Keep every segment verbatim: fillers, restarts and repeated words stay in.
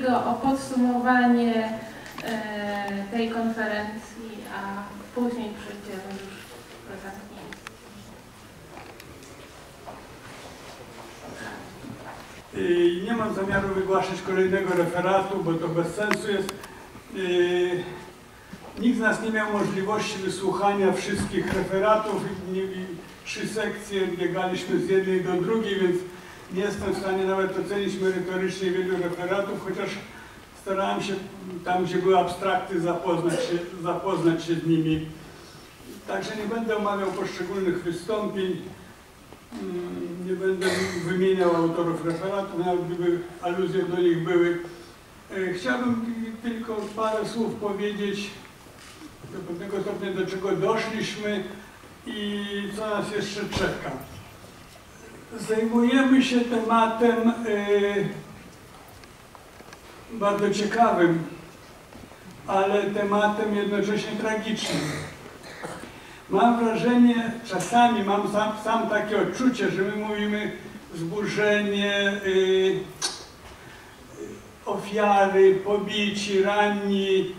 Kowalskiego o podsumowanie e, tej konferencji, a później przejdziemy już do zamknięcia. Nie mam zamiaru wygłaszać kolejnego referatu, bo to bez sensu jest. Nikt z nas nie miał możliwości wysłuchania wszystkich referatów i trzy sekcje biegaliśmy z jednej do drugiej, więc nie jestem w stanie nawet ocenić merytorycznie wielu referatów, chociaż starałem się tam, gdzie były abstrakty, zapoznać się, zapoznać się z nimi. Także nie będę omawiał poszczególnych wystąpień, nie będę wymieniał autorów referatów, nawet gdyby aluzje do nich były. Chciałbym tylko parę słów powiedzieć do pewnego stopnia, do czego doszliśmy i co nas jeszcze czeka. Zajmujemy się tematem yy, bardzo ciekawym, ale tematem jednocześnie tragicznym. Mam wrażenie, czasami mam sam, sam takie odczucie, że my mówimy zburzenie, yy, ofiary, pobici, ranni,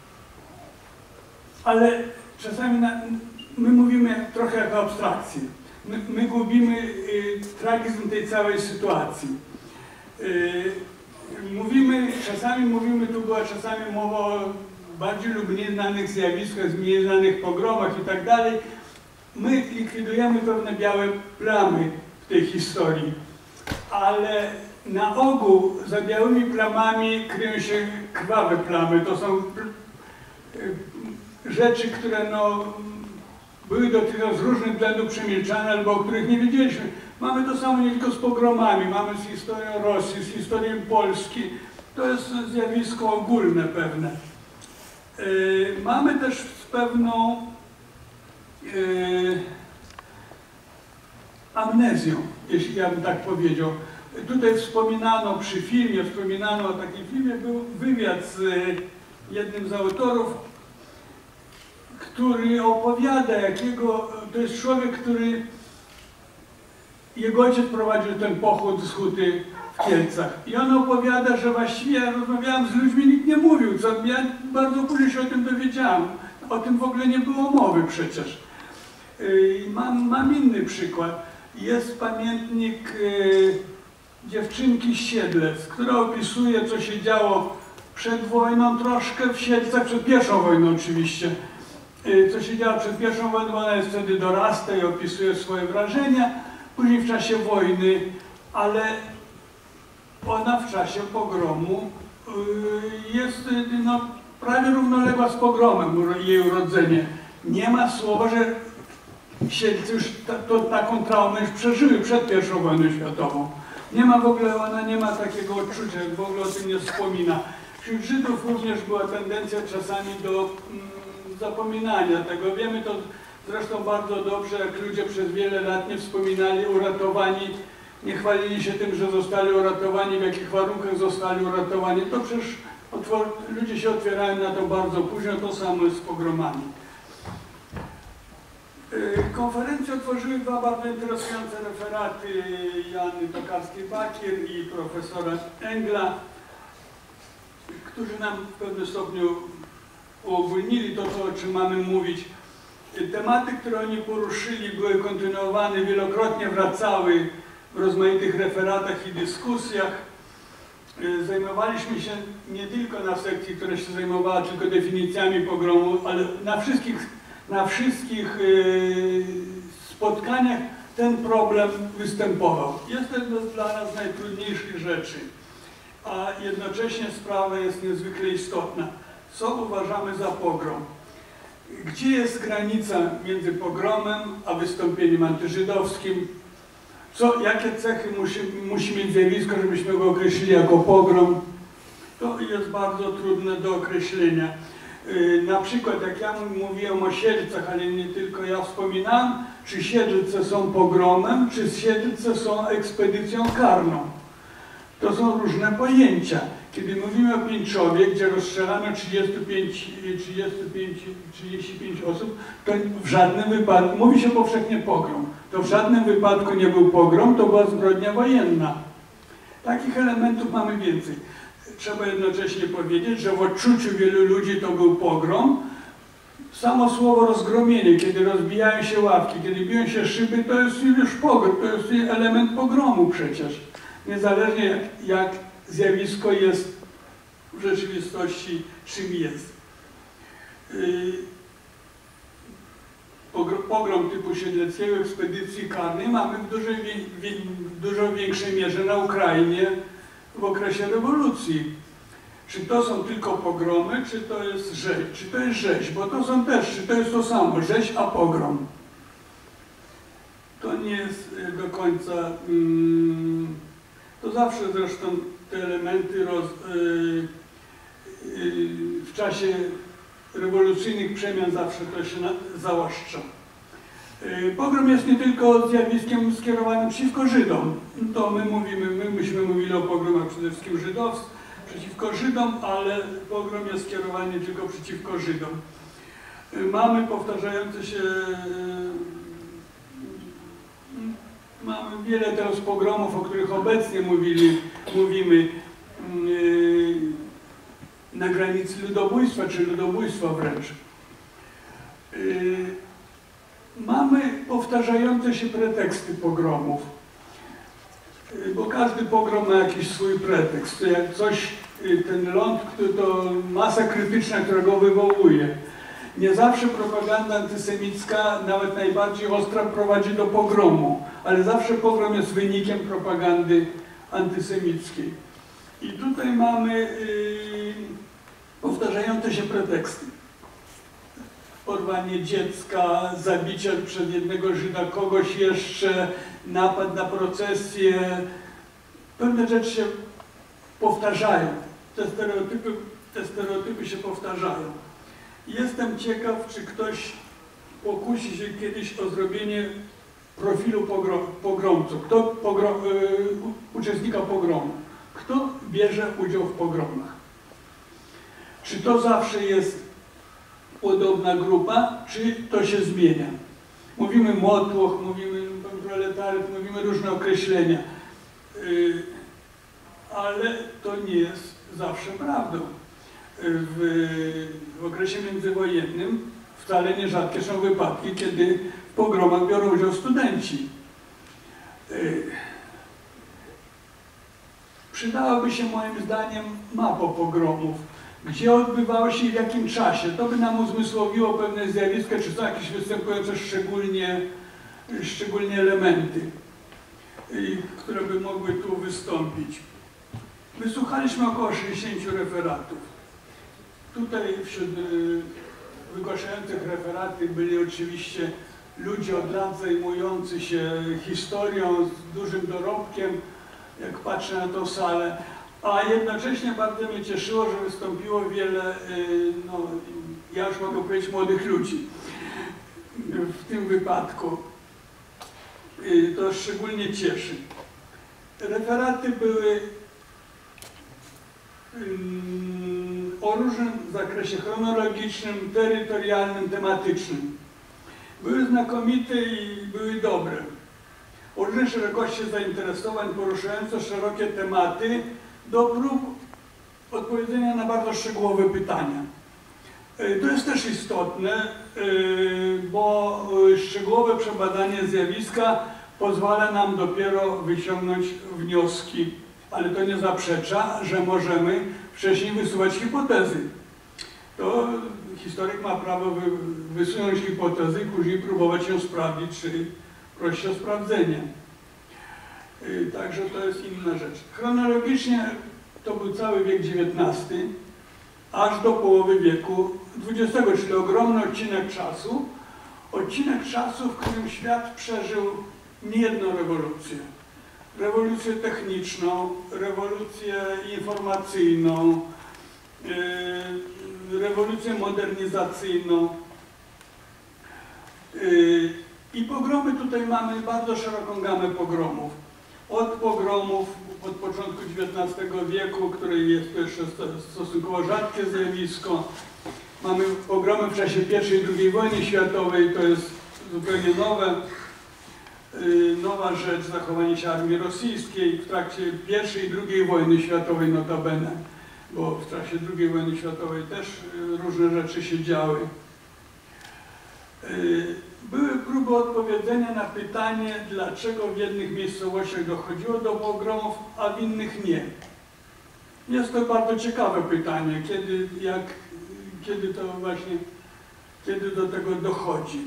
ale czasami na, my mówimy trochę jako abstrakcję. My, my gubimy y, tragizm tej całej sytuacji. Y, mówimy, czasami mówimy, tu była czasami mowa o bardziej lub mniej znanych zjawiskach, mniej znanych pogromach i tak dalej. My likwidujemy pewne białe plamy w tej historii, ale na ogół za białymi plamami kryją się krwawe plamy. To są rzeczy, które no, były dotychczas z różnych względów przemilczane albo o których nie wiedzieliśmy. Mamy to samo nie tylko z pogromami, mamy z historią Rosji, z historią Polski. To jest zjawisko ogólne pewne. Yy, mamy też pewną yy, amnezją, jeśli ja bym tak powiedział. Tutaj wspominano przy filmie, wspominano o takim filmie, był wywiad z jednym z autorów, który opowiada, jakiego, to jest człowiek, który, jego ojciec prowadził ten pochód z huty w Kielcach. I on opowiada, że właściwie ja rozmawiałem z ludźmi, nikt nie mówił, co ja bardzo później się o tym dowiedziałem. O tym w ogóle nie było mowy przecież. Mam, mam inny przykład. Jest pamiętnik dziewczynki z Siedlec, która opisuje, co się działo przed wojną troszkę w Siedlcach, przed pierwszą wojną oczywiście. Co się działo przed pierwszą wojną, ona jest wtedy dorasta i opisuje swoje wrażenia, później w czasie wojny, ale ona w czasie pogromu jest no, prawie równoległa z pogromem, jej urodzenie. Nie ma słowa, że Siedlce już ta, to, taką traumę już przeżyły przed pierwszą wojną światową. Nie ma w ogóle, ona nie ma takiego odczucia, w ogóle o tym nie wspomina. Wśród Żydów również była tendencja czasami do mm, zapominania tego. Wiemy to zresztą bardzo dobrze, jak ludzie przez wiele lat nie wspominali uratowani, nie chwalili się tym, że zostali uratowani, w jakich warunkach zostali uratowani. To przecież ludzie się otwierają na to bardzo późno, to samo jest z pogromami. Konferencję otworzyły dwa bardzo interesujące referaty Joanny Tokarskiej-Bakier i profesora Engla, którzy nam w pewnym stopniu uogólnili to, o czym mamy mówić. Tematy, które oni poruszyli, były kontynuowane, wielokrotnie wracały w rozmaitych referatach i dyskusjach. Zajmowaliśmy się nie tylko na sekcji, która się zajmowała tylko definicjami pogromu, ale na wszystkich, na wszystkich spotkaniach ten problem występował. Jest to dla nas najtrudniejszych rzeczy, a jednocześnie sprawa jest niezwykle istotna. Co uważamy za pogrom? Gdzie jest granica między pogromem a wystąpieniem antyżydowskim? Co, jakie cechy musi, musi mieć zjawisko, żebyśmy go określili jako pogrom? To jest bardzo trudne do określenia. Yy, na przykład, jak ja mówiłem o Siedlcach, ale nie tylko ja wspominałem, czy Siedlce są pogromem, czy Siedlce są ekspedycją karną. To są różne pojęcia. Kiedy mówimy o Piętrzowie, gdzie rozstrzelano trzydzieści pięć, trzydzieści pięć osób, to w żadnym wypadku, mówi się powszechnie pogrom, to w żadnym wypadku nie był pogrom, to była zbrodnia wojenna. Takich elementów mamy więcej. trzeba jednocześnie powiedzieć, że w odczuciu wielu ludzi to był pogrom. Samo słowo rozgromienie, kiedy rozbijają się ławki, kiedy biją się szyby, to jest już pogrom, to jest element pogromu przecież. Niezależnie jak, jak zjawisko jest w rzeczywistości, czym jest. Pogrom typu siedleckiego, ekspedycji karnej mamy w, dużej, w dużo większej mierze na Ukrainie w okresie rewolucji. Czy to są tylko pogromy, czy to jest rzeź, czy to jest rzeź, bo to są też, czy to jest to samo, rzeź a pogrom. To nie jest do końca, mm, to zawsze zresztą te elementy roz, yy, yy, w czasie rewolucyjnych przemian zawsze to się na, zaostrza. Yy, pogrom jest nie tylko zjawiskiem skierowanym przeciwko Żydom. To my mówimy, my myśmy mówili o pogromach przede wszystkim żydowskich, przeciwko Żydom, ale pogrom jest skierowany nie tylko przeciwko Żydom. Yy, mamy powtarzające się, yy, mamy wiele teraz pogromów, o których obecnie mówili, mówimy, yy, na granicy ludobójstwa, czy ludobójstwa wręcz. Yy, mamy powtarzające się preteksty pogromów, yy, bo każdy pogrom ma jakiś swój pretekst. To jak coś, yy, ten ląd, który to masa krytyczna, która go wywołuje. Nie zawsze propaganda antysemicka, nawet najbardziej ostra, prowadzi do pogromu, ale zawsze pogrom jest wynikiem propagandy antysemickiej. I tutaj mamy yy, powtarzające się preteksty. Porwanie dziecka, zabicie przez jednego Żyda kogoś jeszcze, napad na procesję. Pewne rzeczy się powtarzają. Te stereotypy, te stereotypy się powtarzają. Jestem ciekaw, czy ktoś pokusi się kiedyś o zrobienie profilu pogrom, pogromców. Kto pogrom, yy, uczestnika pogromu? Kto bierze udział w pogromach? Czy to zawsze jest podobna grupa, czy to się zmienia? Mówimy motłoch, mówimy proletaryt, mówimy różne określenia, yy, ale to nie jest zawsze prawdą. W, w okresie międzywojennym wcale nierzadkie są wypadki, kiedy w pogromach biorą udział studenci. Yy, Przydałaby się moim zdaniem mapa pogromów, gdzie odbywały się i w jakim czasie. To by nam uzmysłowiło pewne zjawiska, czy są jakieś występujące szczególnie, szczególnie elementy, które by mogły tu wystąpić. Wysłuchaliśmy około sześćdziesięciu referatów. Tutaj wśród wygłaszających referaty byli oczywiście ludzie od lat zajmujący się historią z dużym dorobkiem, jak patrzę na tą salę, a jednocześnie bardzo mnie cieszyło, że wystąpiło wiele, no, ja już mogę powiedzieć, młodych ludzi w tym wypadku. To szczególnie cieszy. Referaty były o różnym zakresie chronologicznym, terytorialnym, tematycznym. Były znakomite i były dobre. O różnej szerokości zainteresowań, poruszające szerokie tematy, do prób odpowiedzenia na bardzo szczegółowe pytania. To jest też istotne, bo szczegółowe przebadanie zjawiska pozwala nam dopiero wyciągnąć wnioski, ale to nie zaprzecza, że możemy wcześniej wysuwać hipotezy. To historyk ma prawo wysunąć hipotezy i później próbować ją sprawdzić, czy prosić o sprawdzenie. Także to jest inna rzecz. Chronologicznie to był cały wiek dziewiętnasty, aż do połowy wieku dwudziestego, czyli ogromny odcinek czasu. Odcinek czasu, w którym świat przeżył niejedną rewolucję. Rewolucję techniczną, rewolucję informacyjną, yy, rewolucję modernizacyjną. Yy, I pogromy tutaj mamy bardzo szeroką gamę pogromów. Od pogromów od początku dziewiętnastego wieku, który jest to jeszcze stosunkowo rzadkie zjawisko. Mamy pogromy w czasie pierwszej i drugiej wojny światowej, to jest zupełnie nowe, yy, nowa rzecz, zachowanie się armii rosyjskiej w trakcie pierwszej i drugiej wojny światowej notabene. bo w czasie drugiej wojny światowej też różne rzeczy się działy. Były próby odpowiedzenia na pytanie, dlaczego w jednych miejscowościach dochodziło do pogromów, a w innych nie. Jest to bardzo ciekawe pytanie, kiedy, jak, kiedy to właśnie, kiedy do tego dochodzi.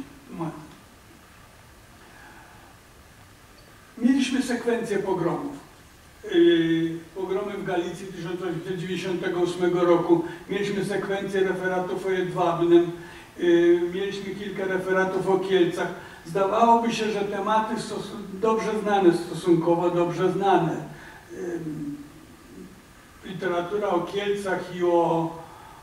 Mieliśmy sekwencję pogromów. Pogromy w Galicji tysiąc osiemset dziewięćdziesiątego ósmego roku. Mieliśmy sekwencję referatów o Jedwabnem. Mieliśmy kilka referatów o Kielcach. Zdawałoby się, że tematy dobrze znane, stosunkowo dobrze znane. Literatura o Kielcach i o,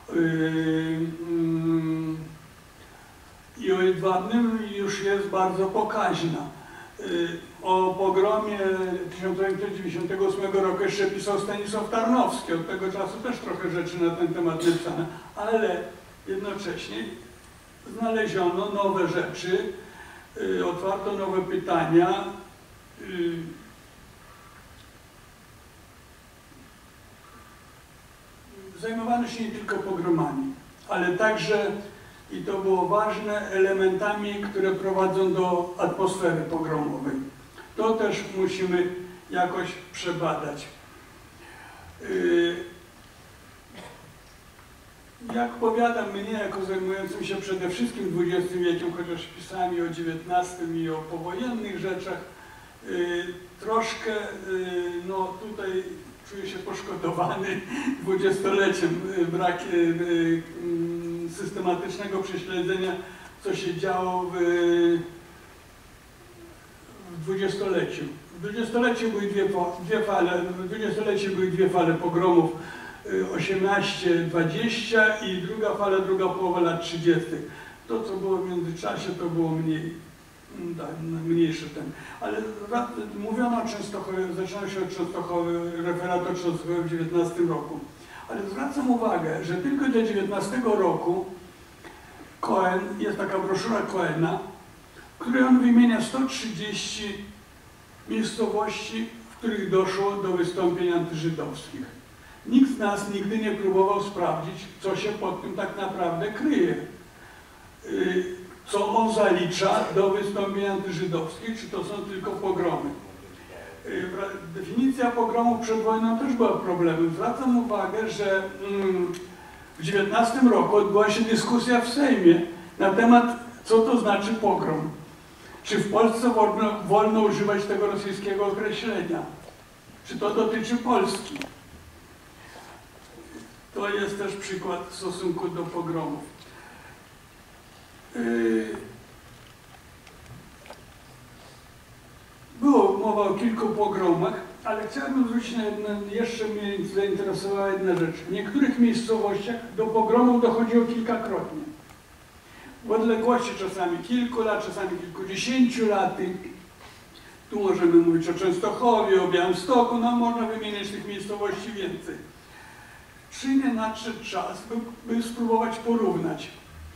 i o Jedwabnym już jest bardzo pokaźna. O pogromie tysiąc osiemset dziewięćdziesiątego ósmego roku jeszcze pisał Stanisław Tarnowski. Od tego czasu też trochę rzeczy na ten temat napisane, ale jednocześnie znaleziono nowe rzeczy, otwarto nowe pytania. Zajmowano się nie tylko pogromami, ale także, i to było ważne, elementami, które prowadzą do atmosfery pogromowej. To też musimy jakoś przebadać. Jak powiadam mnie, jako zajmującym się przede wszystkim dwudziestym wiekiem, chociaż pisałem i o dziewiętnastym i o powojennych rzeczach, troszkę no, tutaj czuję się poszkodowany dwudziestoleciem, brak systematycznego prześledzenia, co się działo w, w dwudziestoleciu. W dwudziestoleciu były dwie, dwie fale, w dwudziestoleciu były dwie fale pogromów, osiemnaście dwadzieścia i druga fala, druga połowa lat trzydziestych. To, co było w międzyczasie, to było mniej, tak, mniejszy ten. Ale mówiono o Częstochowie, zaczęło się od Częstochowy, referat o Częstochowie w dziewiętnastym roku. Ale zwracam uwagę, że tylko do dziewiętnastego roku Cohen, jest taka broszura Cohena, w której on wymienia sto trzydzieści miejscowości, w których doszło do wystąpień antyżydowskich. Nikt z nas nigdy nie próbował sprawdzić, co się pod tym tak naprawdę kryje. Co on zalicza do wystąpień antyżydowskich, czy to są tylko pogromy. Definicja pogromów przed wojną też była problemem. Zwracam uwagę, że w dziewiętnastym roku odbyła się dyskusja w Sejmie na temat, co to znaczy pogrom. Czy w Polsce wolno, wolno używać tego rosyjskiego określenia? Czy to dotyczy Polski? To jest też przykład w stosunku do pogromów. Było mowa o kilku pogromach, ale chciałbym zwrócić na jedno, jeszcze mnie zainteresowała jedna rzecz. W niektórych miejscowościach do pogromów dochodziło kilkakrotnie. W odległości czasami kilku lat, czasami kilkudziesięciu lat. Tu możemy mówić o Częstochowie, o Białymstoku, no można wymieniać tych miejscowości więcej. Czy nie nadszedł czas, by, by spróbować porównać,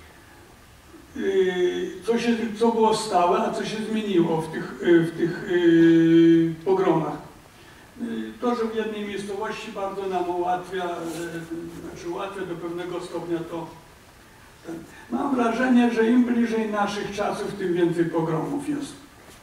co, się, co było stałe, a co się zmieniło w tych, w tych yy, pogromach. To, że w jednej miejscowości bardzo nam ułatwia, znaczy ułatwia do pewnego stopnia to. Ten. Mam wrażenie, że im bliżej naszych czasów, tym więcej pogromów jest.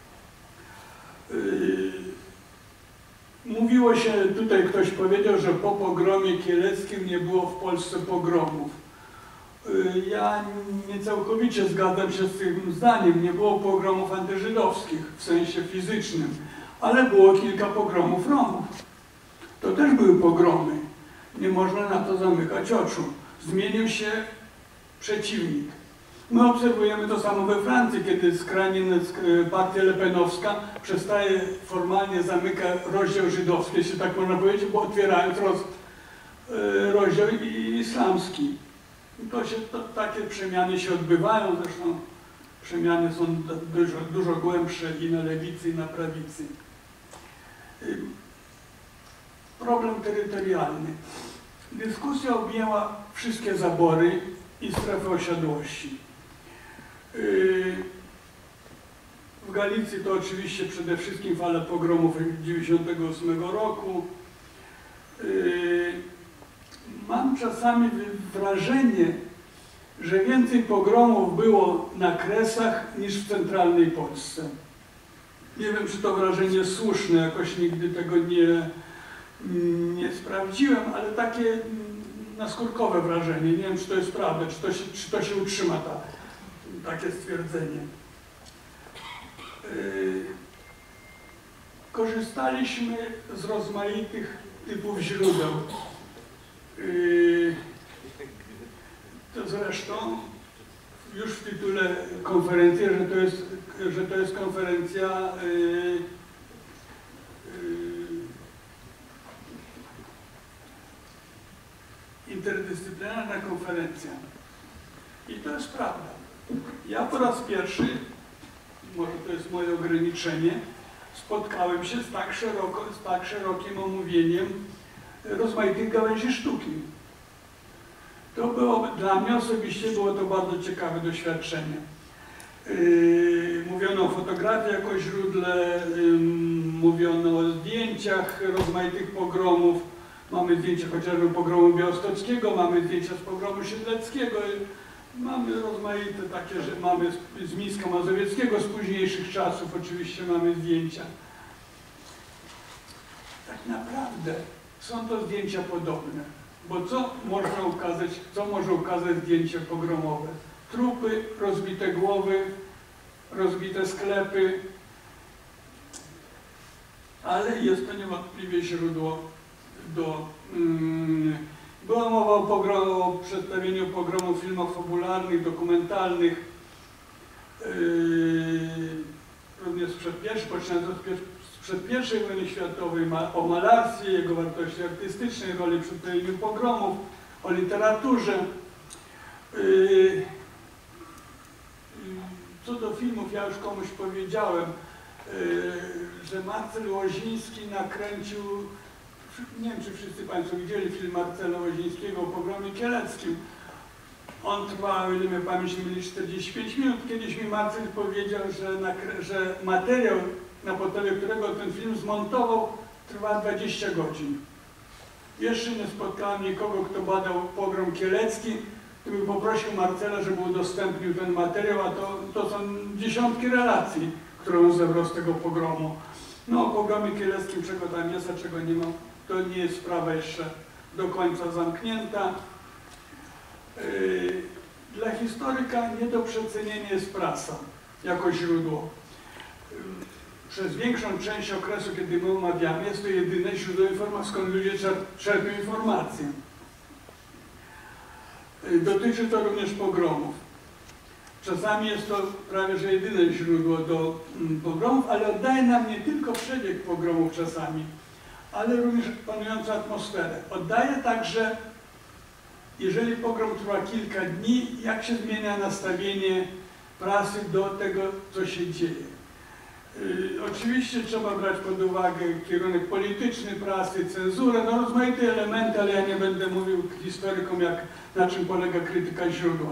Yy, mówiło się, tutaj ktoś powiedział, że po pogromie kieleckim nie było w Polsce pogromów. Ja nie całkowicie zgadzam się z tym zdaniem. Nie było pogromów antyżydowskich w sensie fizycznym, ale było kilka pogromów Romów. To też były pogromy. Nie można na to zamykać oczu. Zmienił się przeciwnik. My obserwujemy to samo we Francji, kiedy skrajnie partia lepenowska przestaje formalnie zamyka rozdział żydowski, jeśli tak można powiedzieć, bo otwierając roz, rozdział islamski. To się, to, takie przemiany się odbywają, zresztą przemiany są dużo, dużo głębsze i na lewicy, i na prawicy. Problem terytorialny. Dyskusja objęła wszystkie zabory i strefy osiadłości. W Galicji to oczywiście przede wszystkim fala pogromów dziewięćdziesiątego ósmego roku. mam czasami wrażenie, że więcej pogromów było na Kresach niż w centralnej Polsce. Nie wiem, czy to wrażenie jest słuszne, jakoś nigdy tego nie, nie sprawdziłem, ale takie naskórkowe wrażenie. Nie wiem, czy to jest prawda, czy to się, czy to się utrzyma, ta, takie stwierdzenie. Yy, korzystaliśmy z rozmaitych typów źródeł. Yy, to zresztą już w tytule konferencji, że to jest, że to jest konferencja yy, yy, interdyscyplinarna konferencja. I to jest prawda. Ja po raz pierwszy, może to jest moje ograniczenie, spotkałem się z tak, szeroko, z tak szerokim omówieniem rozmaitych gałęzi sztuki. To było, dla mnie osobiście było to bardzo ciekawe doświadczenie. Yy, mówiono o fotografii jako źródle, yy, mówiono o zdjęciach rozmaitych pogromów. Mamy zdjęcia chociażby pogromu białostockiego, mamy zdjęcia z pogromu siedleckiego. Mamy rozmaite takie, że mamy z Mińska Mazowieckiego z późniejszych czasów oczywiście mamy zdjęcia. Tak naprawdę są to zdjęcia podobne, bo co można ukazać, co może ukazać zdjęcie pogromowe? Trupy, rozbite głowy, rozbite sklepy, ale jest to niewątpliwie źródło do... Mm, była mowa o, pogromu, o przedstawieniu pogromu w filmach fabularnych, dokumentalnych, yy, również sprzed pierwszej, poczynając sprzed pierwszej wojny światowej, ma, o malarstwie, jego wartości artystycznej, roli w przedstawieniu pogromów, o literaturze. Yy, co do filmów, ja już komuś powiedziałem, yy, że Marcel Łoziński nakręcił, nie wiem, czy wszyscy Państwo widzieli film Marcela Łozińskiego o pogromie kieleckim. On trwał, o ile mnie pamięć mieli, czterdzieści pięć minut. Kiedyś mi Marcel powiedział, że, że materiał, na podstawie którego ten film zmontował, trwa dwadzieścia godzin. Jeszcze nie spotkałem nikogo, kto badał pogrom kielecki, który poprosił Marcela, żeby udostępnił ten materiał, a to, to są dziesiątki relacji, które on zebrał z tego pogromu. No, o pogromie kieleckim, czego tam jest, a czego nie ma, to nie jest sprawa jeszcze do końca zamknięta. Yy, dla historyka nie do przecenienia jest prasa jako źródło. Yy, przez większą część okresu, kiedy my omawiamy, jest to jedyne źródło informacji, skąd ludzie czerpią informacje. Yy, dotyczy to również pogromów. Czasami jest to prawie że jedyne źródło do mm, pogromów, ale oddaje nam nie tylko przebieg pogromów czasami, ale również panującą atmosferę. Oddaje także, jeżeli pogrom trwa kilka dni, jak się zmienia nastawienie prasy do tego, co się dzieje. Yy, oczywiście trzeba brać pod uwagę kierunek polityczny prasy, cenzurę, no rozmaite elementy, ale ja nie będę mówił historykom, jak, na czym polega krytyka źródła.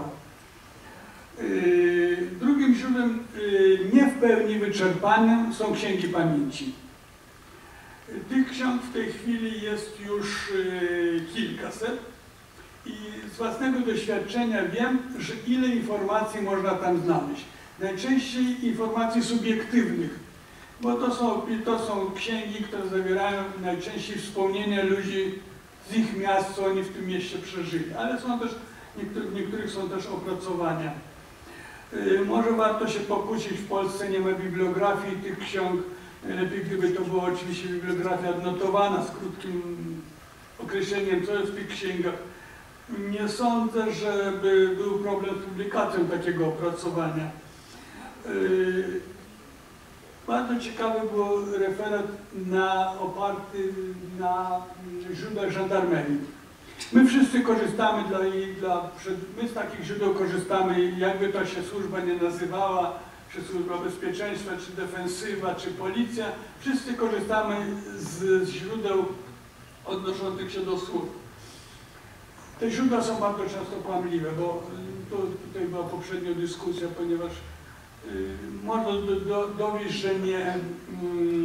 Yy, drugim źródłem yy, nie w pełni wyczerpanym są księgi pamięci. Tych ksiąg w tej chwili jest już yy, kilkaset i z własnego doświadczenia wiem, że ile informacji można tam znaleźć. Najczęściej informacji subiektywnych, bo to są, to są księgi, które zawierają najczęściej wspomnienia ludzi z ich miast, co oni w tym mieście przeżyli, ale są też, w niektórych są też opracowania. Yy, może warto się pokusić, w Polsce nie ma bibliografii tych ksiąg. Lepiej, gdyby to była oczywiście bibliografia odnotowana z krótkim określeniem, co jest w tych księgach. Nie sądzę, żeby był problem z publikacją takiego opracowania. Yy, bardzo ciekawy był referat na, oparty na źródłach żandarmerii. My wszyscy korzystamy, dla, dla, my z takich źródeł korzystamy, jakby to się służba nie nazywała, czy służba bezpieczeństwa, czy defensywa, czy policja. Wszyscy korzystamy z, z źródeł odnoszących się do służb. Te źródła są bardzo często kłamliwe, bo to, tutaj była poprzednia dyskusja, ponieważ y, można do, do, dowieść, że nie, y,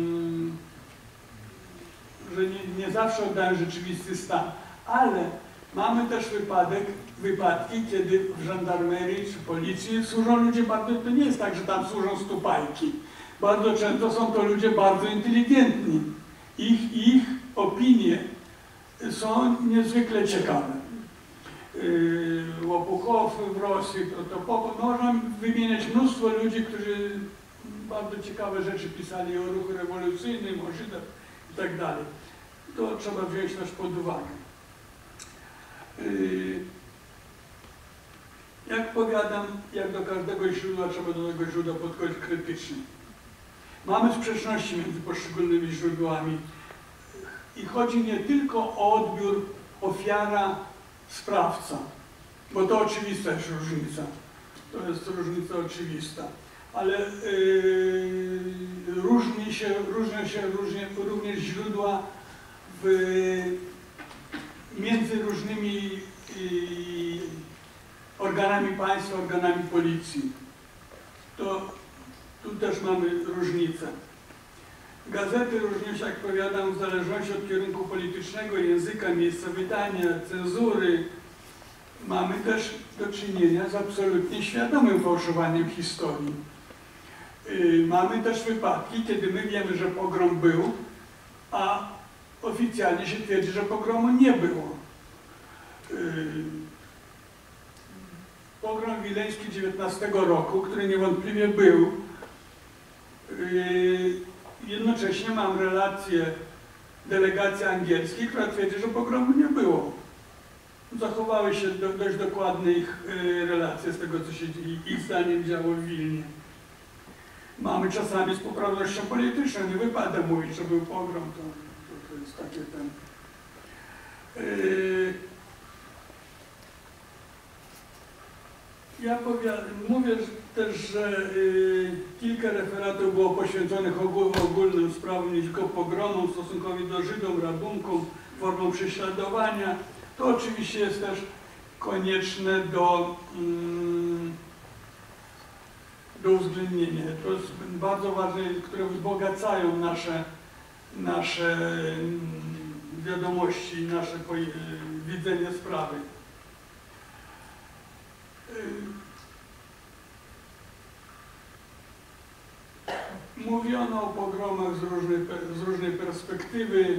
że nie, nie zawsze oddają rzeczywisty stan, ale Mamy też wypadek, wypadki, kiedy w żandarmerii czy policji służą ludzie bardzo, to nie jest tak, że tam służą stupajki. Bardzo często są to ludzie bardzo inteligentni. Ich, ich opinie są niezwykle ciekawe. Yy, Łopuchow w Rosji, Protopopow, można wymieniać mnóstwo ludzi, którzy bardzo ciekawe rzeczy pisali o ruchu rewolucyjnym, o Żydach i tak dalej. To trzeba wziąć też pod uwagę. Jak powiadam, jak do każdego źródła, trzeba do tego źródła podchodzić krytycznie. Mamy sprzeczności między poszczególnymi źródłami i chodzi nie tylko o odbiór ofiara, sprawca, bo to oczywista jest różnica. To jest różnica oczywista. Ale yy, różni się, różnią się różnie, również źródła w, między różnymi yy, organami państwa, organami policji. To tu też mamy różnicę. Gazety różnią się, jak powiadam, w zależności od kierunku politycznego, języka, miejsca wydania, cenzury. Mamy też do czynienia z absolutnie świadomym fałszowaniem historii. Yy, mamy też wypadki, kiedy my wiemy, że pogrom był, a oficjalnie się twierdzi, że pogromu nie było. Yy, pogrom wileński dziewiętnastego roku, który niewątpliwie był, yy, jednocześnie mam relację delegacji angielskiej, która twierdzi, że pogromu nie było. Zachowały się do, dość dokładne ich y, relacje z tego, co się ich zdaniem działo w Wilnie. Mamy czasami z poprawnością polityczną, nie wypada mówić, że był pogrom, to, to, to jest takie ten... Y, ja powiadam, mówię też, że y, kilka referatów było poświęconych ogól, ogólnym sprawom, nie tylko pogromom, stosunkowi do Żydów, rabunkom, formom prześladowania. To oczywiście jest też konieczne do, mm, do uwzględnienia. To jest bardzo ważne, które wzbogacają nasze, nasze wiadomości, nasze widzenie sprawy. Mówiono o pogromach z różnej, z różnej perspektywy.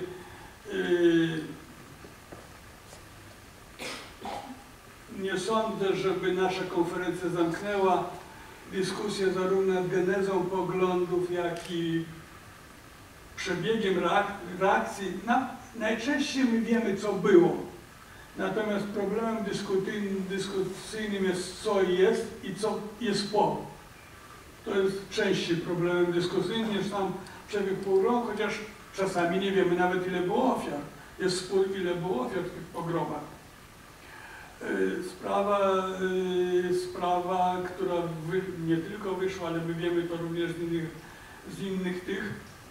Nie sądzę, żeby nasza konferencja zamknęła dyskusję zarówno nad genezą poglądów, jak i przebiegiem reakcji. Na, najczęściej my wiemy, co było. Natomiast problemem dyskusyjnym jest, co jest i co jest po. To jest częściej problemem dyskusyjnym niż sam przebieg pogromu, chociaż czasami nie wiemy nawet, ile było ofiar. Jest spór, ile było ofiar w tych pogromach. Sprawa, sprawa, która wy, nie tylko wyszła, ale my wiemy to również z innych, z innych tych.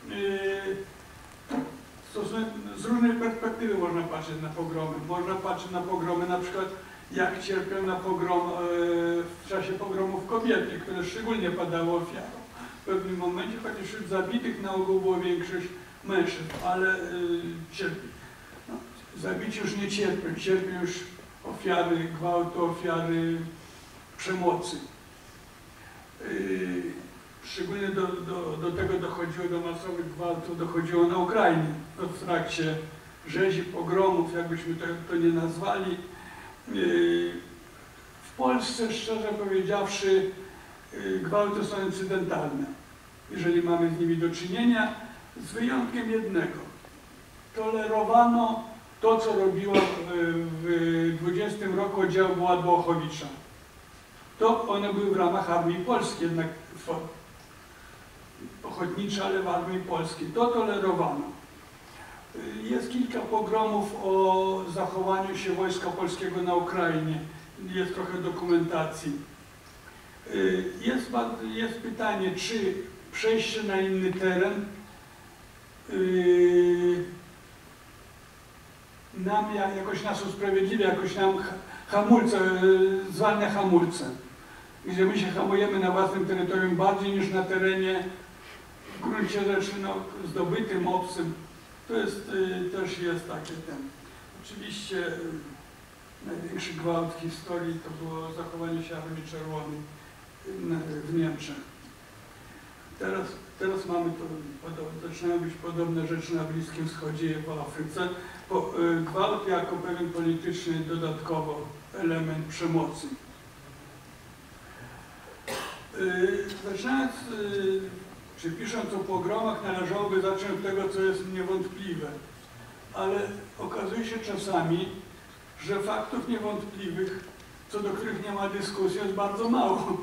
Z różnej perspektywy można patrzeć na pogromy. Można patrzeć na pogromy, na przykład jak cierpią na pogrom, w czasie pogromów kobiety, które szczególnie padały ofiarą. W pewnym momencie, chociaż wśród zabitych na ogół było większość mężczyzn, ale cierpi. No, zabici już nie cierpią, cierpią już ofiary gwałtu, ofiary przemocy. Yy, szczególnie do, do, do tego dochodziło, do masowych gwałtów dochodziło na Ukrainie. W trakcie rzezi, pogromów, jakbyśmy to, to nie nazwali. Yy, w Polsce, szczerze powiedziawszy, yy, gwałty są incydentalne, jeżeli mamy z nimi do czynienia, z wyjątkiem jednego. Tolerowano to, co robiła w dwudziestym roku oddział Władło-Ochowicza. To one były w ramach Armii Polskiej, jednak ochotnicze, ale w Armii Polskiej. To tolerowano. Jest kilka pogromów o zachowaniu się Wojska Polskiego na Ukrainie. Jest trochę dokumentacji. Jest, jest pytanie, czy przejście na inny teren yy, nam jakoś nas usprawiedliwia, jakoś nam hamulce, zwalnia hamulce. Gdzie my się hamujemy na własnym terytorium bardziej niż na terenie w gruncie rzeczy no, zdobytym, obcym. To jest, y, też jest takie ten. Oczywiście y, największy gwałt w historii to było zachowanie się Armii Czerwonej w Niemczech. Teraz, teraz mamy to, zaczynają być podobne rzeczy na Bliskim Wschodzie i w Afryce. Po, gwałt jako pewien polityczny dodatkowo element przemocy. Zaczynając, czy pisząc o pogromach, należałoby zacząć od tego, co jest niewątpliwe. Ale okazuje się czasami, że faktów niewątpliwych, co do których nie ma dyskusji, jest bardzo mało.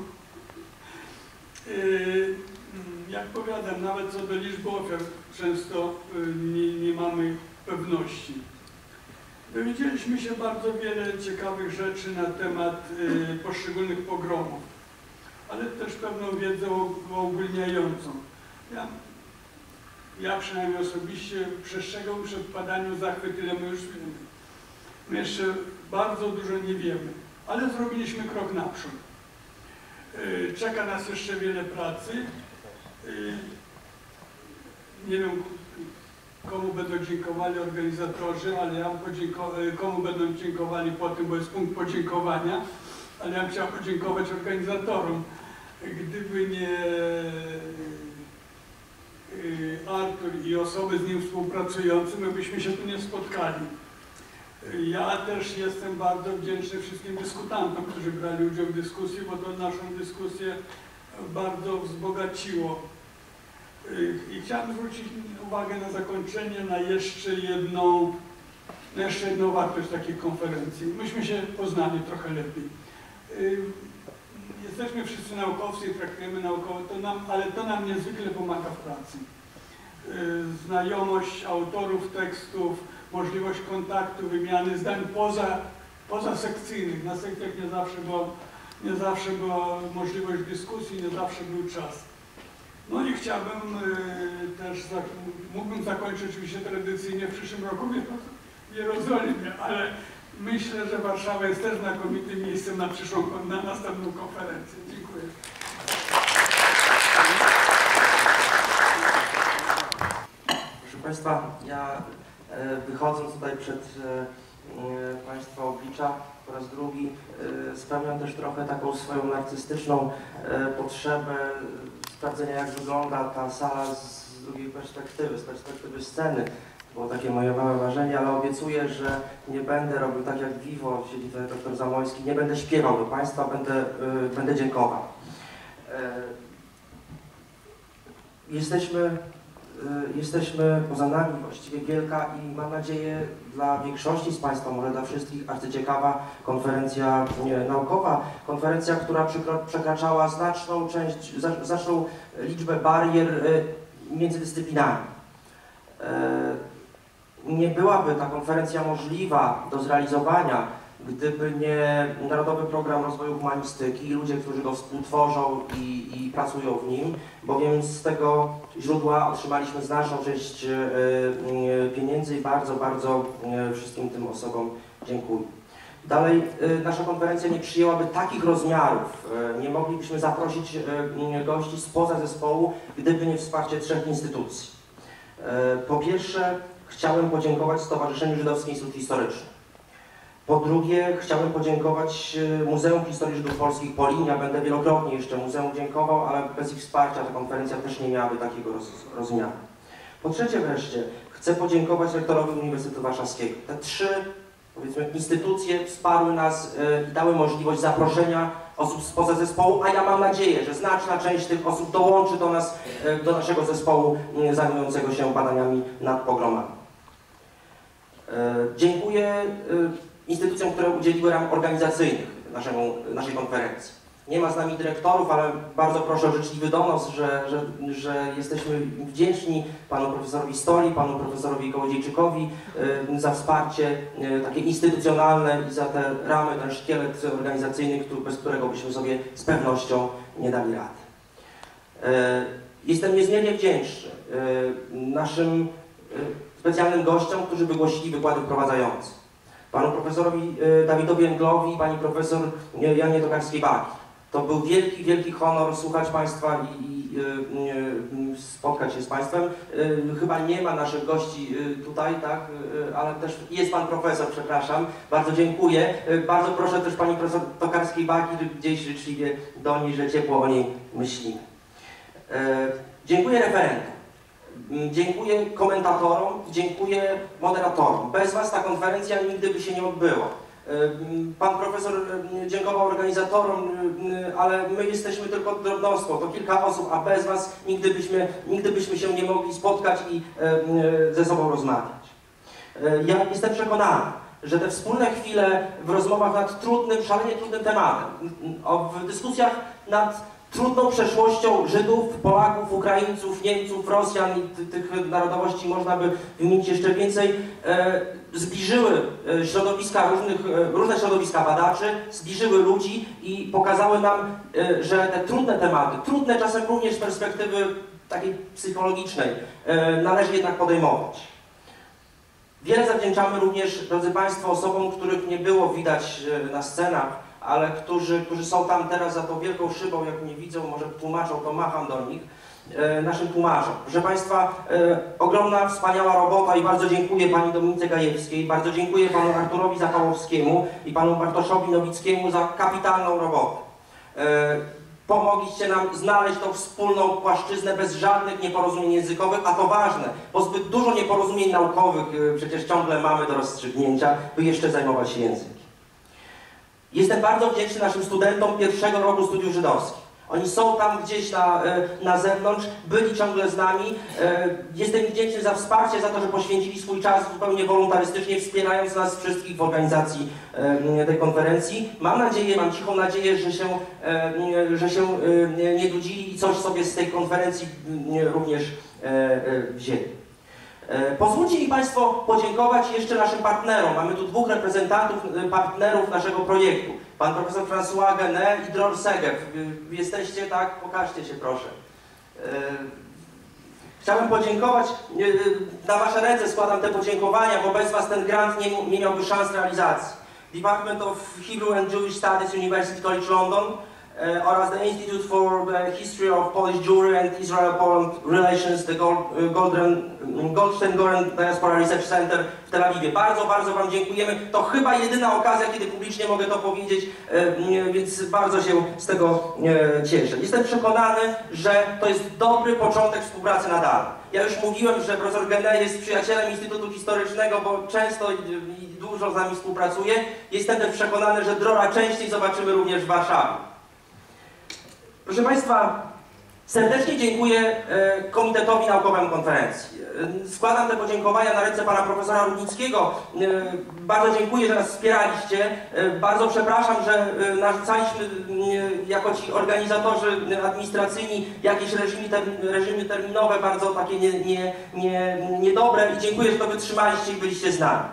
Jak powiadam, nawet co do liczby ofiar często nie, nie mamy pewności. Dowiedzieliśmy się bardzo wiele ciekawych rzeczy na temat poszczególnych pogromów, ale też pewną wiedzę uogólniającą. Ja, ja przynajmniej osobiście przestrzegam przed padaniem zachwyt, tyle my już wiemy. My jeszcze bardzo dużo nie wiemy, ale zrobiliśmy krok naprzód. Czeka nas jeszcze wiele pracy. Nie wiem, komu będą dziękowali organizatorzy, ale ja komu będą dziękowali po tym, bo jest punkt podziękowania, ale ja bym chciał podziękować organizatorom. Gdyby nie Artur i osoby z nim współpracujące, my byśmy się tu nie spotkali. Ja też jestem bardzo wdzięczny wszystkim dyskutantom, którzy brali udział w dyskusji, bo to naszą dyskusję bardzo wzbogaciło. I chciałem zwrócić uwagę na zakończenie na jeszcze jedną, na jeszcze jedną wartość takiej konferencji. Myśmy się poznali trochę lepiej. Jesteśmy wszyscy naukowcy i traktujemy naukowo, to nam, ale to nam niezwykle pomaga w pracy. Znajomość autorów tekstów, możliwość kontaktu, wymiany zdań poza, poza sekcyjnych. Na sekcjach nie zawsze, było, nie zawsze była możliwość dyskusji, nie zawsze był czas. No i chciałbym y, też, za, mógłbym zakończyć oczywiście tradycyjnie w przyszłym roku w Jerozolimie, ale myślę, że Warszawa jest też znakomitym miejscem na przyszłą, na następną konferencję. Dziękuję. Proszę Państwa, ja wychodząc tutaj przed Państwa oblicza po raz drugi spełniam też trochę taką swoją narcystyczną potrzebę sprawdzenia, jak wygląda ta sala z drugiej perspektywy, z perspektywy sceny. To było takie moje małe marzenie, ale obiecuję, że nie będę robił tak jak Vivo, siedzi tutaj doktor Zamojski, nie będę śpiewał do Państwa, będę, będę dziękował. Jesteśmy Jesteśmy poza nami właściwie wielka i mam nadzieję dla większości z Państwa, może dla wszystkich, arcyciekawa konferencja naukowa. Konferencja, która przekraczała znaczną część, znaczną liczbę barier międzydyscyplinarnych. Nie byłaby ta konferencja możliwa do zrealizowania, gdyby nie Narodowy Program Rozwoju Humanistyki i ludzie, którzy go współtworzą i, i pracują w nim, bowiem z tego źródła otrzymaliśmy znaczną część pieniędzy i bardzo, bardzo wszystkim tym osobom dziękuję. Dalej, nasza konferencja nie przyjęłaby takich rozmiarów, nie moglibyśmy zaprosić gości spoza zespołu, gdyby nie wsparcie trzech instytucji. Po pierwsze, chciałem podziękować Stowarzyszeniu Żydowski Instytut Historyczny. Po drugie, chciałbym podziękować Muzeum Historii Żydów Polskich Polinia. Będę wielokrotnie jeszcze muzeum dziękował, ale bez ich wsparcia ta konferencja też nie miałaby takiego roz, rozmiaru. Po trzecie wreszcie, chcę podziękować rektorowi Uniwersytetu Warszawskiego. Te trzy, powiedzmy, instytucje wsparły nas yy, i dały możliwość zaproszenia osób spoza zespołu, a ja mam nadzieję, że znaczna część tych osób dołączy do nas, yy, do naszego zespołu yy, zajmującego się badaniami nad pogromami. Yy, dziękuję yy, instytucjom, które udzieliły ram organizacyjnych naszemu, naszej konferencji. Nie ma z nami dyrektorów, ale bardzo proszę o życzliwy donos, że, że, że jesteśmy wdzięczni panu profesorowi Stoli, panu profesorowi Kołodziejczykowi y, za wsparcie y, takie instytucjonalne i za te ramy, ten szkielet organizacyjny, który, bez którego byśmy sobie z pewnością nie dali rady. Y, jestem niezmiernie wdzięczny y, naszym y, specjalnym gościom, którzy wygłosili wykłady wprowadzające. Panu profesorowi Dawidowi Englowi i pani profesor Janie Tokarskiej-Baki. To był wielki, wielki honor słuchać Państwa i, spotkać się z Państwem. Chyba nie ma naszych gości tutaj, tak, ale też jest Pan Profesor, przepraszam. Bardzo dziękuję. Bardzo proszę też Pani Profesor Tokarskiej-Baki, gdzieś życzliwie do niej, że ciepło o niej myślimy. Dziękuję referentom. Dziękuję komentatorom, dziękuję moderatorom. Bez Was ta konferencja nigdy by się nie odbyła. Pan profesor dziękował organizatorom, ale my jesteśmy tylko drobnostką, to kilka osób, a bez Was nigdy byśmy, nigdy byśmy się nie mogli spotkać i ze sobą rozmawiać. Ja jestem przekonany, że te wspólne chwile w rozmowach nad trudnym, szalenie trudnym tematem, w dyskusjach nad trudną przeszłością Żydów, Polaków, Ukraińców, Niemców, Rosjan i tych narodowości można by wymienić jeszcze więcej, e, zbliżyły środowiska różnych, różne środowiska badaczy, zbliżyły ludzi i pokazały nam, e, że te trudne tematy, trudne czasem również z perspektywy takiej psychologicznej, e, należy jednak podejmować. Wiele zawdzięczamy również, drodzy Państwo, osobom, których nie było widać na scenach, ale którzy, którzy są tam teraz za tą wielką szybą, jak mnie widzą, może tłumaczą, to macham do nich, e, naszym tłumaczom. Proszę Państwa, e, ogromna, wspaniała robota i bardzo dziękuję Pani Dominice Gajewskiej, bardzo dziękuję Panu Arturowi Zapałowskiemu i Panu Bartoszowi Nowickiemu za kapitalną robotę. E, Pomogliście nam znaleźć tą wspólną płaszczyznę bez żadnych nieporozumień językowych, a to ważne, bo zbyt dużo nieporozumień naukowych przecież ciągle mamy do rozstrzygnięcia, by jeszcze zajmować się językiem. Jestem bardzo wdzięczny naszym studentom pierwszego roku studiów żydowskich. Oni są tam gdzieś na, na zewnątrz, byli ciągle z nami. Jestem im wdzięczny za wsparcie, za to, że poświęcili swój czas zupełnie wolontarystycznie, wspierając nas wszystkich w organizacji tej konferencji. Mam nadzieję, mam cichą nadzieję, że się, że się nie nudzili i coś sobie z tej konferencji również wzięli. Pozwólcie mi Państwo podziękować jeszcze naszym partnerom. Mamy tu dwóch reprezentantów, partnerów naszego projektu. Pan profesor François Genet i Dror Segev. Jesteście, tak? Pokażcie się proszę. Chciałem podziękować, na Wasze ręce składam te podziękowania, bo bez Was ten grant nie, nie miałby szans realizacji. Department of Hebrew and Jewish Studies, University College London uh, oraz the Institute for the History of Polish Jewry and Israel-Poland Relations, the Goldstein-Goren Diaspora Research Center w Tel Awiwie. Bardzo, bardzo Wam dziękujemy. To chyba jedyna okazja, kiedy publicznie mogę to powiedzieć, e, więc bardzo się z tego e, cieszę. Jestem przekonany, że to jest dobry początek współpracy nadal. Ja już mówiłem, że profesor Genet jest przyjacielem Instytutu Historycznego, bo często i, i dużo z nami współpracuje. Jestem też przekonany, że Drora częściej zobaczymy również w Warszawie. Proszę Państwa, serdecznie dziękuję e, Komitetowi Naukowemu Konferencji. E, składam te podziękowania na ręce Pana Profesora Rudnickiego. E, bardzo dziękuję, że nas wspieraliście. E, bardzo przepraszam, że e, narzucaliśmy e, jako ci organizatorzy administracyjni jakieś reżimy, termi, reżimy terminowe, bardzo takie niedobre nie, nie, nie dobre. I dziękuję, że to wytrzymaliście i byliście z nami.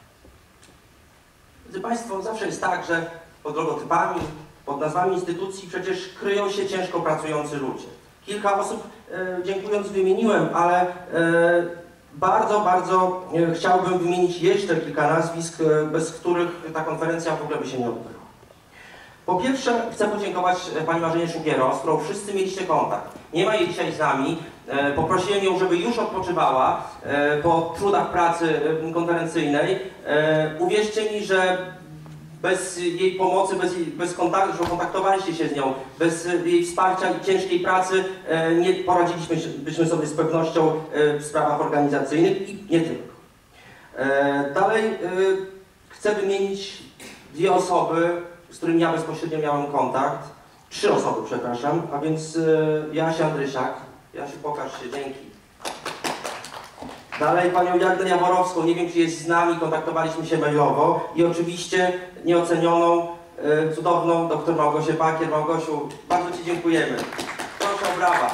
Drodzy Państwo, zawsze jest tak, że pod logotypami, pod nazwami instytucji przecież kryją się ciężko pracujący ludzie. Kilka osób, e, dziękując, wymieniłem, ale e, bardzo, bardzo e, chciałbym wymienić jeszcze kilka nazwisk, e, bez których ta konferencja w ogóle by się nie odbyła. Po pierwsze, chcę podziękować Pani Marzenie Szugiero, z którą wszyscy mieliście kontakt. Nie ma jej dzisiaj z nami. E, poprosiłem ją, żeby już odpoczywała e, po trudach pracy konferencyjnej. E, uwierzcie mi, że bez jej pomocy, bez, jej, bez kontaktu, że kontaktowaliście się z nią, bez jej wsparcia i ciężkiej pracy e, nie poradziliśmy byśmy sobie z pewnością e, w sprawach organizacyjnych i nie tylko. E, dalej e, chcę wymienić dwie osoby, z którymi ja bezpośrednio miałem kontakt. Trzy osoby, przepraszam, a więc e, Jasia Andrysiak. Jasiu, pokaż się, dzięki. Dalej panią Jagnę Jaworowską, nie wiem czy jest z nami, kontaktowaliśmy się mailowo i oczywiście nieocenioną, e, cudowną dr Małgosię Bakier. Małgosiu, bardzo Ci dziękujemy. Proszę o brawa.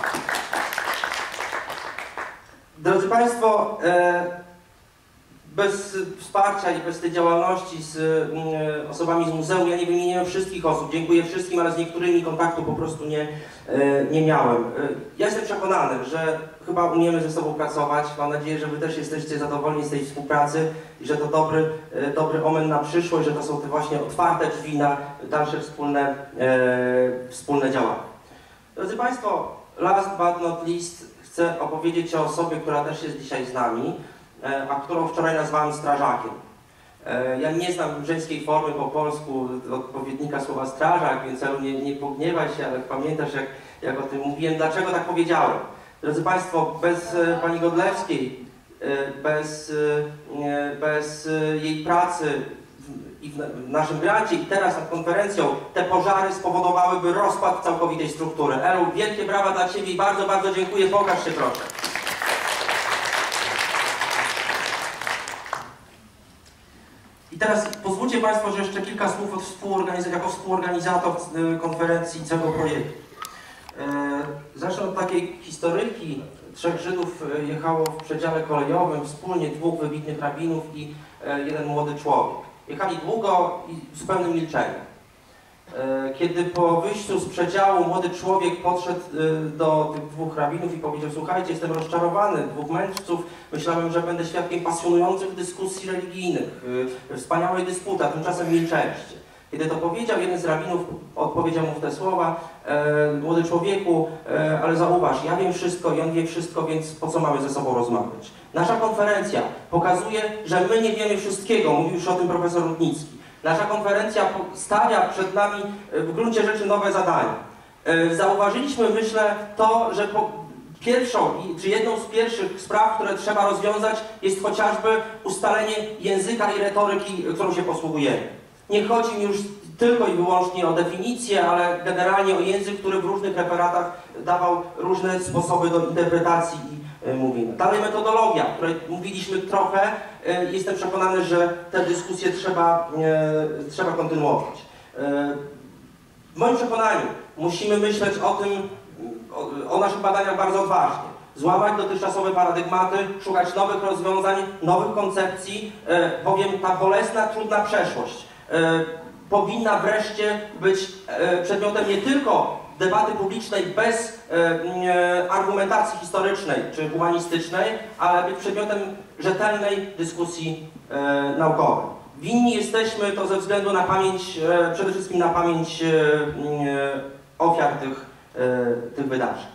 Drodzy Państwo, e, bez wsparcia i bez tej działalności z e, osobami z muzeum ja nie wymieniłem wszystkich osób, dziękuję wszystkim, ale z niektórymi kontaktu po prostu nie, e, nie miałem. E, ja jestem przekonany, że chyba umiemy ze sobą pracować. Mam nadzieję, że Wy też jesteście zadowoleni z tej współpracy i że to dobry, e, dobry omen na przyszłość, że to są te właśnie otwarte drzwi na dalsze wspólne, e, wspólne działania. Drodzy Państwo, last but not least chcę opowiedzieć o osobie, która też jest dzisiaj z nami, a którą wczoraj nazwałem strażakiem. Ja nie znam żeńskiej formy po polsku odpowiednika słowa strażak, więc Elu, nie, nie pogniewaj się, ale pamiętasz, jak, jak o tym mówiłem, dlaczego tak powiedziałem. Drodzy Państwo, bez pani Godlewskiej, bez, bez jej pracy i w naszym grancie i teraz nad konferencją te pożary spowodowałyby rozpad całkowitej struktury. Elu, wielkie brawa dla Ciebie i bardzo, bardzo dziękuję. Pokaż się proszę. I teraz pozwólcie Państwo, że jeszcze kilka słów od współorganiz jako współorganizator konferencji całego projektu. Zacznę od takiej historyjki. Trzech Żydów jechało w przedziale kolejowym, wspólnie dwóch wybitnych rabinów i jeden młody człowiek. Jechali długo i w pełnym milczeniu. Kiedy po wyjściu z przedziału młody człowiek podszedł do tych dwóch rabinów i powiedział: słuchajcie, jestem rozczarowany, dwóch mędrców, myślałem, że będę świadkiem pasjonujących dyskusji religijnych, wspaniałej dysputy, a tymczasem milczeliście. Kiedy to powiedział, jeden z rabinów odpowiedział mu w te słowa: e, młody człowieku, e, ale zauważ, ja wiem wszystko i on wie wszystko, więc po co mamy ze sobą rozmawiać? Nasza konferencja pokazuje, że my nie wiemy wszystkiego, mówił już o tym profesor Rudnicki. Nasza konferencja stawia przed nami w gruncie rzeczy nowe zadania. E, zauważyliśmy, myślę, to, że po, pierwszą, czy jedną z pierwszych spraw, które trzeba rozwiązać, jest chociażby ustalenie języka i retoryki, którą się posługujemy. Nie chodzi mi już tylko i wyłącznie o definicję, ale generalnie o język, który w różnych referatach dawał różne sposoby do interpretacji i mówienia. Dalej metodologia, o której mówiliśmy trochę. Jestem przekonany, że tę dyskusję trzeba, trzeba kontynuować. W moim przekonaniu musimy myśleć o tym, o, o naszych badaniach bardzo odważnie. Złamać dotychczasowe paradygmaty, szukać nowych rozwiązań, nowych koncepcji, bowiem ta bolesna, trudna przeszłość powinna wreszcie być przedmiotem nie tylko debaty publicznej bez argumentacji historycznej czy humanistycznej, ale być przedmiotem rzetelnej dyskusji naukowej. Winni jesteśmy to ze względu na pamięć, przede wszystkim na pamięć ofiar tych, tych wydarzeń.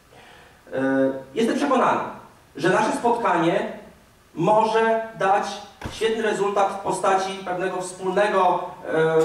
Jestem przekonany, że nasze spotkanie może dać świetny rezultat w postaci pewnego wspólnego e,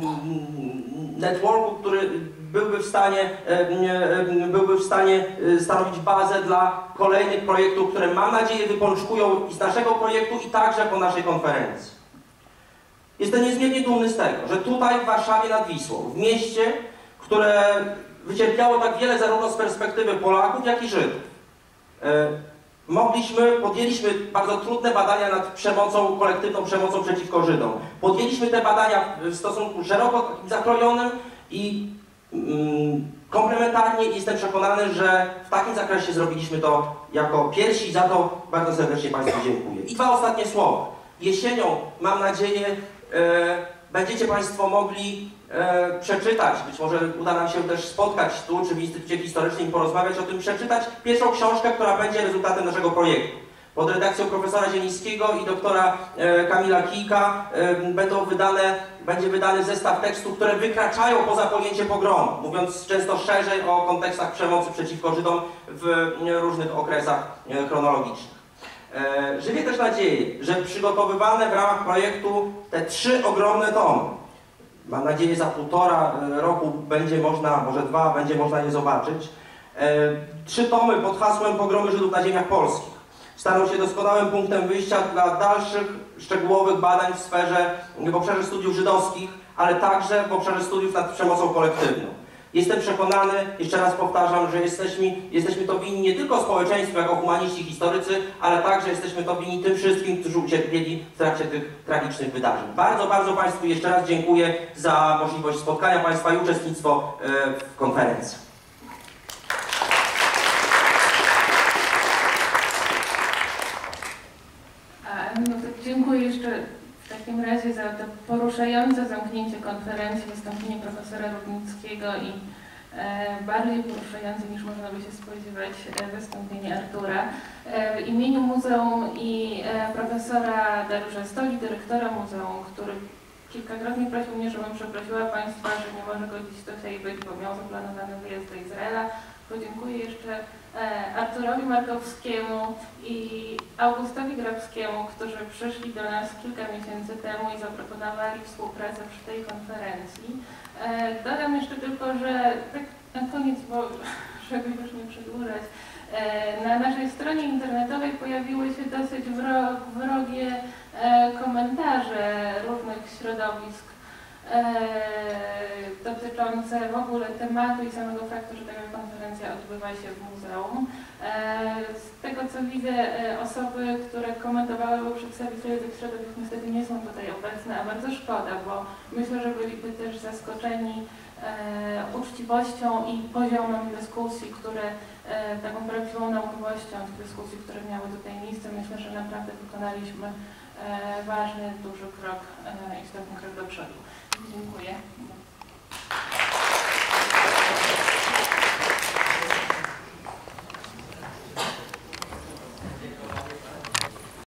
networku, który byłby w stanie, e, byłby w stanie stanowić bazę dla kolejnych projektów, które mam nadzieję wypączkują i z naszego projektu i także po naszej konferencji. Jestem niezmiernie dumny z tego, że tutaj w Warszawie nad Wisłą, w mieście, które wycierpiało tak wiele zarówno z perspektywy Polaków, jak i Żydów, e, mogliśmy, podjęliśmy bardzo trudne badania nad przemocą, kolektywną przemocą przeciwko Żydom. Podjęliśmy te badania w stosunku szeroko zakrojonym i mm, komplementarnie i jestem przekonany, że w takim zakresie zrobiliśmy to jako pierwsi. Za to bardzo serdecznie Państwu dziękuję. I dwa ostatnie słowa. Jesienią, mam nadzieję, e, będziecie Państwo mogli e, przeczytać, być może uda nam się też spotkać tu, czy w Instytucie Historycznym i porozmawiać o tym, przeczytać pierwszą książkę, która będzie rezultatem naszego projektu. Pod redakcją profesora Zielińskiego i doktora e, Kamila Kijka e, będą wydane, będzie wydany zestaw tekstów, które wykraczają poza pojęcie pogromu, mówiąc często szerzej o kontekstach przemocy przeciwko Żydom w e, różnych okresach e, chronologicznych. Żywię też nadzieję, że przygotowywane w ramach projektu te trzy ogromne tomy, mam nadzieję za półtora roku będzie można, może dwa, będzie można je zobaczyć, trzy tomy pod hasłem Pogromy Żydów na ziemiach polskich staną się doskonałym punktem wyjścia dla dalszych szczegółowych badań w sferze, w obszarze studiów żydowskich, ale także w obszarze studiów nad przemocą kolektywną. Jestem przekonany, jeszcze raz powtarzam, że jesteśmy, jesteśmy to winni nie tylko społeczeństwu jako humaniści, historycy, ale także jesteśmy to winni tym wszystkim, którzy ucierpieli w trakcie tych tragicznych wydarzeń. Bardzo, bardzo Państwu jeszcze raz dziękuję za możliwość spotkania Państwa i uczestnictwo w konferencji. No to dziękuję jeszcze w takim razie za to poruszające zamknięcie konferencji, wystąpienie profesora Rudnickiego i e, bardziej poruszające niż można by się spodziewać e, wystąpienie Artura. E, w imieniu muzeum i e, profesora Dariusza Stoli, dyrektora muzeum, który kilkakrotnie prosił mnie, żebym przeprosiła Państwa, że nie może go dziś tutaj być, bo miał zaplanowany wyjazd do Izraela, Podziękuję jeszcze Arturowi Markowskiemu i Augustowi Grabskiemu, którzy przyszli do nas kilka miesięcy temu i zaproponowali współpracę przy tej konferencji. Dodam jeszcze tylko, że tak na koniec, bo żeby już nie przedłużać, na naszej stronie internetowej pojawiły się dosyć wrogie komentarze różnych środowisk dotyczące w ogóle tematu i samego faktu, że taka konferencja odbywa się w muzeum. Z tego co widzę, osoby, które komentowały, bo przedstawiciele tych środowisk niestety nie są tutaj obecne, a bardzo szkoda, bo myślę, że byliby też zaskoczeni uczciwością i poziomem dyskusji, które taką prawdziwą naukowością tych dyskusji, które miały tutaj miejsce. Myślę, że naprawdę wykonaliśmy ważny, duży krok, istotny krok do przodu. Dziękuję.